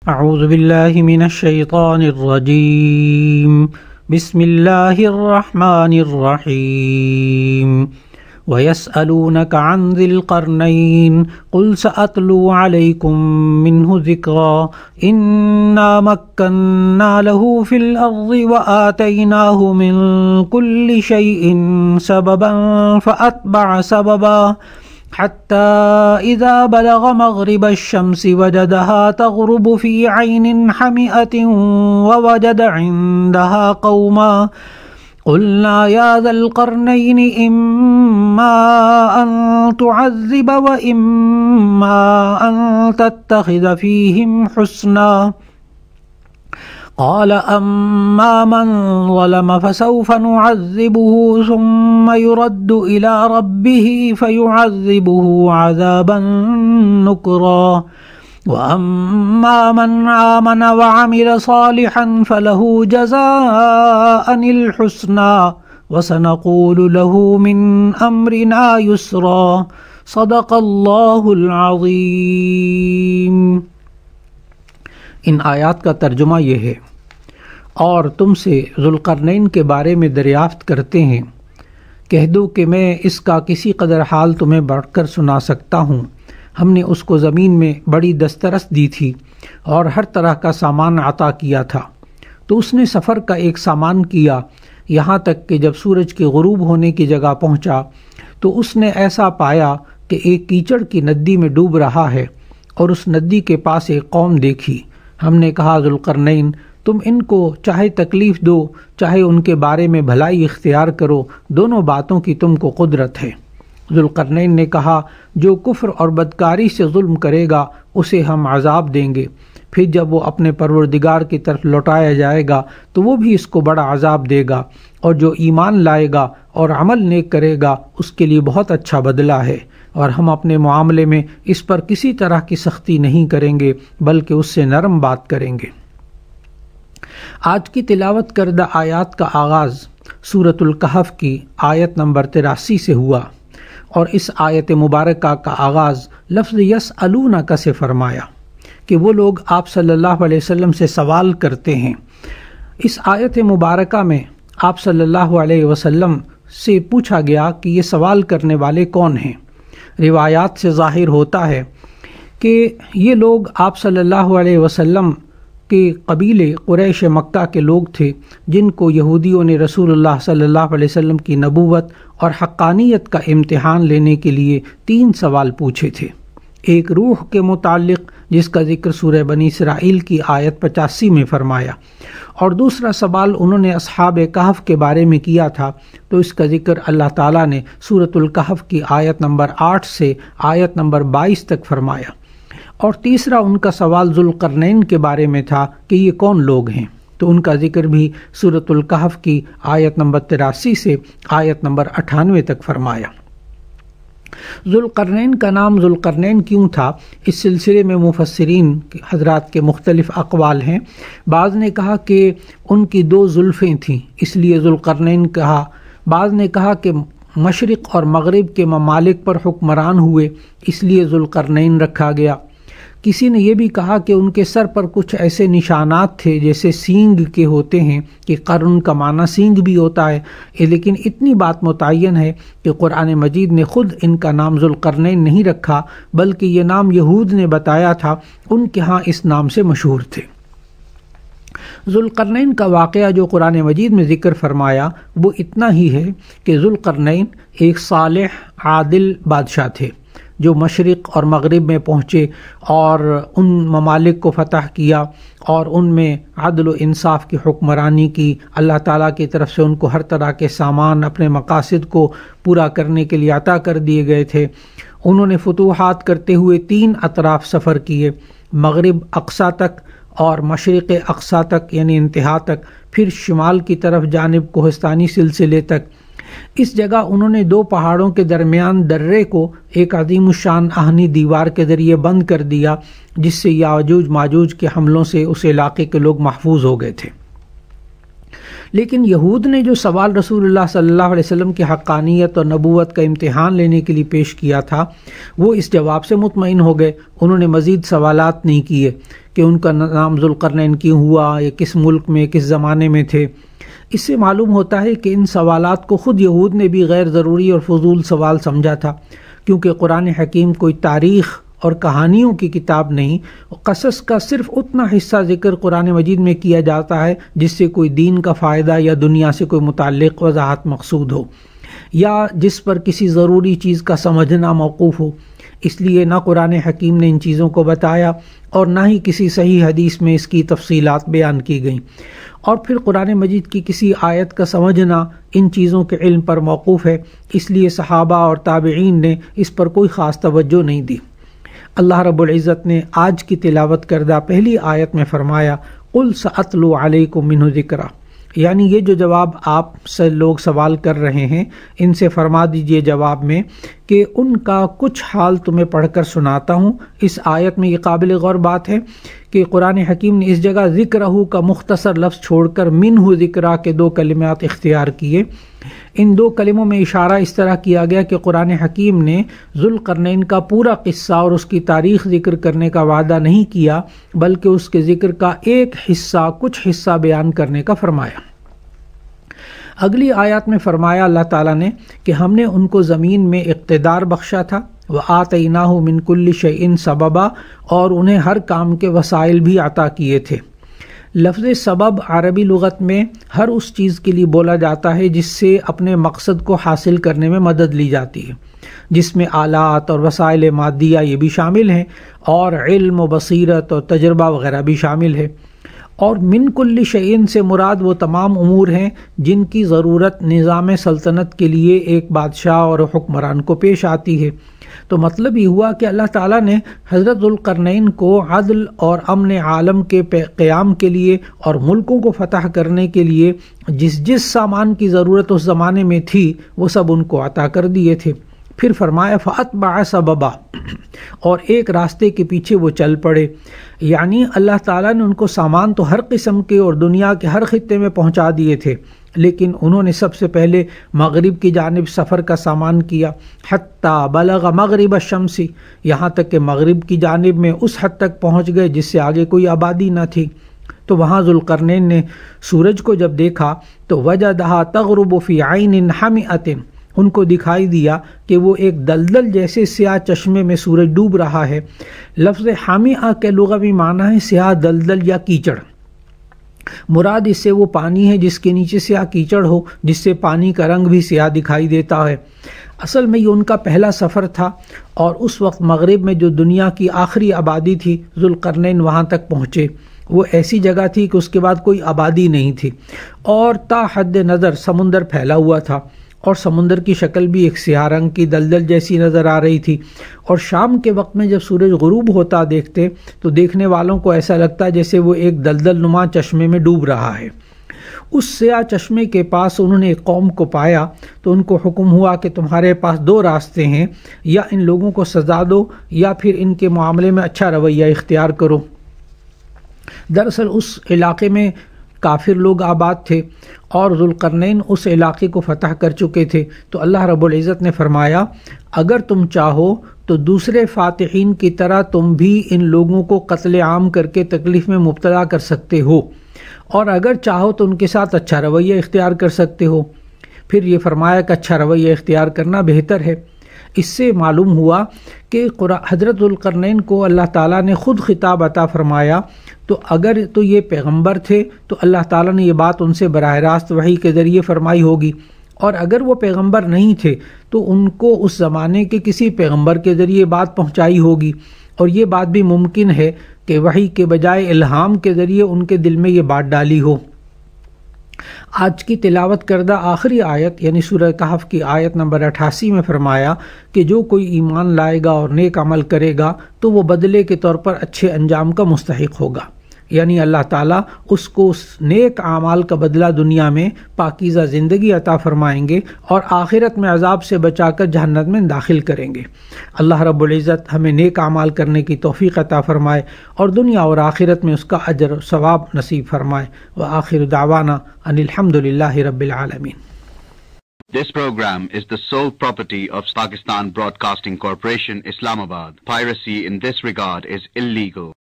اعوذ باللہ من الشیطان الرجیم بسم اللہ الرحمن الرحیم وَيَسْأَلُونَكَ عَنْ ذِي الْقَرْنَيْنِ قُلْ سَأَتْلُو عَلَيْكُمْ مِنْهُ ذِكْرًا إِنَّا مَكَّنَّا لَهُ فِي الْأَرْضِ وَآتَيْنَاهُ مِنْ كُلِّ شَيْءٍ سَبَبًا فَأَتْبَعَ سَبَبًا حَتَّى إِذَا بَلَغَ مَغْرِبَ الشَّمْسِ وَجَدَهَا تَغْرُبُ فِي عَيْنٍ حَمِئَةٍ وَوَجَدَ عِنْدَهَا قَوْمًا قُلْنَا يَا ذَا الْقَرْنَيْنِ إِمَّا أَن تُعَذِّبَ وَإِمَّا أَن تَتَّخِذَ فِيهِمْ حُسْنًا قال أما من ظلم فسوف نعذبه ثم يرد إلى ربه فيعذبه عذابا نكرا وأما من آمن وعمل صالحا فله جزاء الحسنى وسنقول له من أمرنا يسرا صدق اللہ العظیم۔ ان آیات کا ترجمہ یہ ہے، اور تم سے ذوالقرنین کے بارے میں دریافت کرتے ہیں، کہہ دو کہ میں اس کا کسی قدر حال تمہیں بڑھ کر سنا سکتا ہوں۔ ہم نے اس کو زمین میں بڑی دسترس دی تھی اور ہر طرح کا سامان عطا کیا تھا، تو اس نے سفر کا ایک سامان کیا، یہاں تک کہ جب سورج کے غروب ہونے کی جگہ پہنچا تو اس نے ایسا پایا کہ ایک کیچڑ کی ندی میں ڈوب رہا ہے، اور اس ندی کے پاس ایک قوم دیکھی۔ ہم نے کہا ذوالقرنین، تم ان کو چاہے تکلیف دو چاہے ان کے بارے میں بھلائی اختیار کرو، دونوں باتوں کی تم کو قدرت ہے۔ ذوالقرنین نے کہا، جو کفر اور بدکاری سے ظلم کرے گا اسے ہم عذاب دیں گے، پھر جب وہ اپنے پروردگار کی طرف لوٹایا جائے گا تو وہ بھی اس کو بڑا عذاب دے گا، اور جو ایمان لائے گا اور عمل نیک کرے گا اس کے لیے بہت اچھا بدلہ ہے، اور ہم اپنے معاملے میں اس پر کسی طرح کی سختی نہیں کریں گے بلکہ اس سے نرم بات کریں گے۔ آج کی تلاوت کردہ آیات کا آغاز سورۃ الکہف کی آیت نمبر 83 سے ہوا، اور اس آیت مبارکہ کا آغاز لفظ یسألونک سے فرمایا کہ وہ لوگ آپ صلی اللہ علیہ وسلم سے سوال کرتے ہیں۔ اس آیت مبارکہ میں آپ صلی اللہ علیہ وسلم سے پوچھا گیا کہ یہ سوال کرنے والے کون ہیں۔ روایات سے ظاہر ہوتا ہے کہ یہ لوگ آپ صلی اللہ علیہ وسلم کے قبیلے قریش مکہ کے لوگ تھے، جن کو یہودیوں نے رسول اللہ صلی اللہ علیہ وسلم کی نبوت اور حقانیت کا امتحان لینے کے لیے 3 سوال پوچھے تھے۔ ایک روح کے متعلق جس کا ذکر سورہ بنی اسرائیل کی آیت 85 میں فرمایا، اور دوسرا سوال انہوں نے اصحاب کہف کے بارے میں کیا تھا، تو اس کا ذکر اللہ تعالیٰ نے سورۃ الکہف کی آیت نمبر 8 سے آیت نمبر 22 تک فرمایا، اور تیسرا ان کا سوال ذوالقرنین کے بارے میں تھا کہ یہ کون لوگ ہیں، تو ان کا ذکر بھی سورۃ الکہف کی آیت نمبر 83 سے آیت نمبر 98 تک فرمایا۔ ذوالقرنین کا نام ذوالقرنین کیوں تھا، اس سلسلے میں مفسرین حضرات کے مختلف اقوال ہیں۔ بعض نے کہا کہ ان کی 2 زلفیں تھیں اس لیے ذوالقرنین کہا، بعض نے کہا کہ مشرق اور مغرب کے ممالک پر حکمران ہوئے اس لیے ذوالقرنین رکھا گیا۔ کسی نے یہ بھی کہا کہ ان کے سر پر کچھ ایسے نشانات تھے جیسے سینگ کے ہوتے ہیں، کہ قرن کا معنی سینگ بھی ہوتا ہے، لیکن اتنی بات متعین ہے کہ قرآن مجید نے خود ان کا نام ذوالقرنین نہیں رکھا، بلکہ یہ نام یہود نے بتایا تھا، ان کے ہاں اس نام سے مشہور تھے۔ ذوالقرنین کا واقعہ جو قرآن مجید میں ذکر فرمایا وہ اتنا ہی ہے کہ ذوالقرنین ایک صالح عادل بادشاہ تھے جو مشرق اور مغرب میں پہنچے اور ان ممالک کو فتح کیا اور ان میں عدل و انصاف کی حکمرانی کی۔ اللہ تعالیٰ کی طرف سے ان کو ہر طرح کے سامان اپنے مقاصد کو پورا کرنے کے لیے عطا کر دیے گئے تھے۔ انہوں نے فتوحات کرتے ہوئے 3 اطراف سفر کیے، مغرب اقصیٰ تک اور مشرق اقصیٰ تک یعنی انتہا تک، پھر شمال کی طرف جانب کوہستانی سلسلے تک۔ اس جگہ انہوں نے 2 پہاڑوں کے درمیان درے کو ایک عظیم الشان آہنی دیوار کے ذریعے بند کر دیا، جس سے یاجوج ماجوج کے حملوں سے اس علاقے کے لوگ محفوظ ہو گئے تھے۔ لیکن یہود نے جو سوال رسول اللہ صلی اللہ علیہ وسلم کی حقانیت اور نبوت کا امتحان لینے کے لیے پیش کیا تھا، وہ اس جواب سے مطمئن ہو گئے۔ انہوں نے مزید سوالات نہیں کیے کہ ان کا نام ذوالقرنین کیوں ہوا، یا کس ملک میں کس زمانے میں تھے۔ اس سے معلوم ہوتا ہے کہ ان سوالات کو خود یہود نے بھی غیر ضروری اور فضول سوال سمجھا تھا، کیونکہ قرآن حکیم کوئی تاریخ اور کہانیوں کی کتاب نہیں۔ قصص کا صرف اتنا حصہ ذکر قرآن مجید میں کیا جاتا ہے جس سے کوئی دین کا فائدہ یا دنیا سے کوئی متعلق وضاحت مقصود ہو، یا جس پر کسی ضروری چیز کا سمجھنا موقوف ہو۔ اس لیے نہ قرآن حکیم نے ان چیزوں کو بتایا اور نہ ہی کسی صحیح حدیث میں اس کی تفصیلات بیان کی گئیں۔ اور پھر قرآن مجید کی کسی آیت کا سمجھنا ان چیزوں کے علم پر موقوف ہے، اس لیے صحابہ اور تابعین نے اس پر کوئی خاص توجہ نہیں دی۔ اللہ رب العزت نے آج کی تلاوت کردہ پہلی آیت میں فرمایا قُلْ سَأَتْلُو عَلَيْكُم مِّنْهُ ذِكْرًا، یعنی یہ جو جواب آپ سے لوگ سوال کر رہے ہیں، ان سے فرما دیجئے جواب میں کہ ان کا کچھ حال تمہیں پڑھ کر سناتا ہوں۔ اس آیت میں یہ قابل غور بات ہے کہ قرآن حکیم نے اس جگہ ذکرہ کا مختصر لفظ چھوڑ کر منہ ذکرہ کے 2 کلمات اختیار کیے۔ ان 2 کلموں میں اشارہ اس طرح کیا گیا کہ قرآن حکیم نے ذوالقرنین کا پورا قصہ اور اس کی تاریخ ذکر کرنے کا وعدہ نہیں کیا، بلکہ اس کے ذکر کا ایک حصہ، کچھ حصہ بیان کرنے کا فرمایا۔ اگلی آیات میں فرمایا اللہ تعالیٰ نے کہ ہم نے ان کو زمین میں اقتدار بخشا تھا، وَآتَيْنَاهُ مِن كُلِّ شَيْءٍ سَبَبًا، اور انہیں ہر کام کے وسائل بھی عطا کیے تھے۔ لفظ سبب عربی لغت میں ہر اس چیز کے لیے بولا جاتا ہے جس سے اپنے مقصد کو حاصل کرنے میں مدد لی جاتی ہے، جس میں آلات اور وسائل مادیہ یہ بھی شامل ہیں، اور علم و بصیرت اور تجربہ وغیرہ بھی شامل ہے۔ اور من کل شیء سے مراد وہ تمام امور ہیں جن کی ضرورت نظام سلطنت کے لیے ایک بادشاہ اور حکمران کو پیش آتی ہے۔ تو مطلب یہ ہوا کہ اللہ تعالیٰ نے حضرت ذوالقرنین کو عدل اور امن عالم کے قیام کے لیے اور ملکوں کو فتح کرنے کے لیے جس جس سامان کی ضرورت اس زمانے میں تھی وہ سب ان کو عطا کر دیے تھے۔ پھر فرمایا فَأَتْبَعَ سَبَبًا، اور ایک راستے کے پیچھے وہ چل پڑے، یعنی اللہ تعالیٰ نے ان کو سامان تو ہر قسم کے اور دنیا کے ہر خطے میں پہنچا دیے تھے، لیکن انہوں نے سب سے پہلے مغرب کی جانب سفر کا سامان کیا، حتیٰ بلغ مغرب الشمس، یہاں تک کہ مغرب کی جانب میں اس حد تک پہنچ گئے جس سے آگے کوئی آبادی نہ تھی۔ تو وہاں ذوالقرنین نے سورج کو جب دیکھا تو وجدہا تغرب فی عین حمیۃ، ان کو دکھائی دیا کہ وہ ایک دلدل جیسے سیاہ چشمے میں سورج ڈوب رہا ہے۔ لفظ حامیہ کے لغوی معنی ہے سیاہ دلدل یا کیچڑ، مراد اس سے وہ پانی ہے جس کے نیچے سیاہ کیچڑ ہو، جس سے پانی کا رنگ بھی سیاہ دکھائی دیتا ہے۔ اصل میں یہ ان کا پہلا سفر تھا، اور اس وقت مغرب میں جو دنیا کی آخری آبادی تھی ذوالقرنین وہاں تک پہنچے۔ وہ ایسی جگہ تھی کہ اس کے بعد کوئی آبادی نہیں تھی، اور تا حد نظر سمندر پھیلا ہوا تھا، اور سمندر کی شکل بھی ایک سیاہ رنگ کی دلدل جیسی نظر آ رہی تھی۔ اور شام کے وقت میں جب سورج غروب ہوتا دیکھتے تو دیکھنے والوں کو ایسا لگتا جیسے وہ ایک دلدل نما چشمے میں ڈوب رہا ہے۔ اس سیاہ چشمے کے پاس انہوں نے ایک قوم کو پایا تو ان کو حکم ہوا کہ تمہارے پاس 2 راستے ہیں، یا ان لوگوں کو سزا دو یا پھر ان کے معاملے میں اچھا رویہ اختیار کرو۔ دراصل اس علاقے میں کافر لوگ آباد تھے اور ذوالقرنین اس علاقے کو فتح کر چکے تھے، تو اللہ رب العزت نے فرمایا اگر تم چاہو تو دوسرے فاتحین کی طرح تم بھی ان لوگوں کو قتل عام کر کے تکلیف میں مبتلا کر سکتے ہو، اور اگر چاہو تو ان کے ساتھ اچھا رویہ اختیار کر سکتے ہو۔ پھر یہ فرمایا کہ اچھا رویہ اختیار کرنا بہتر ہے۔ اس سے معلوم ہوا کہ حضرت ذوالقرنین کو اللہ تعالیٰ نے خود خطاب عطا فرمایا، تو اگر تو یہ پیغمبر تھے تو اللہ تعالیٰ نے یہ بات ان سے براہ راست وحی کے ذریعے فرمائی ہوگی، اور اگر وہ پیغمبر نہیں تھے تو ان کو اس زمانے کے کسی پیغمبر کے ذریعے بات پہنچائی ہوگی، اور یہ بات بھی ممکن ہے کہ وحی کے بجائے الہام کے ذریعے ان کے دل میں یہ بات ڈالی ہو۔ آج کی تلاوت کردہ آخری آیت یعنی سورہ کہف کی آیت نمبر 88 میں فرمایا کہ جو کوئی ایمان لائے گا اور نیک عمل کرے گا تو وہ بدلے کے طور پر اچھے انجام کا مستحق ہوگا۔ یعنی اللہ تعالیٰ اس کو اس نیک اعمال کا بدلہ دنیا میں پاکیزہ زندگی عطا فرمائیں گے اور آخرت میں عذاب سے بچا کر جہنم میں داخل کریں گے۔ اللہ رب العزت ہمیں نیک اعمال کرنے کی توفیق عطا فرمائے اور دنیا اور آخرت میں اس کا اجر و ثواب نصیب فرمائے۔ وآخر دعوانا ان الحمد للہ رب العالمین۔ This program is the sole property of Pakistan Broadcasting Corporation, Islamabad. Piracy in this regard is illegal.